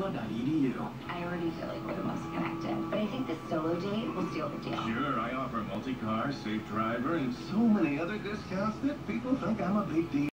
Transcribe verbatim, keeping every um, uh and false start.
Arizona dot E D U. I already feel like we're the most connected, but I think the solo date will seal the deal. Sure, I offer multi-car, safe driver, and so many other discounts that people think I'm a big deal.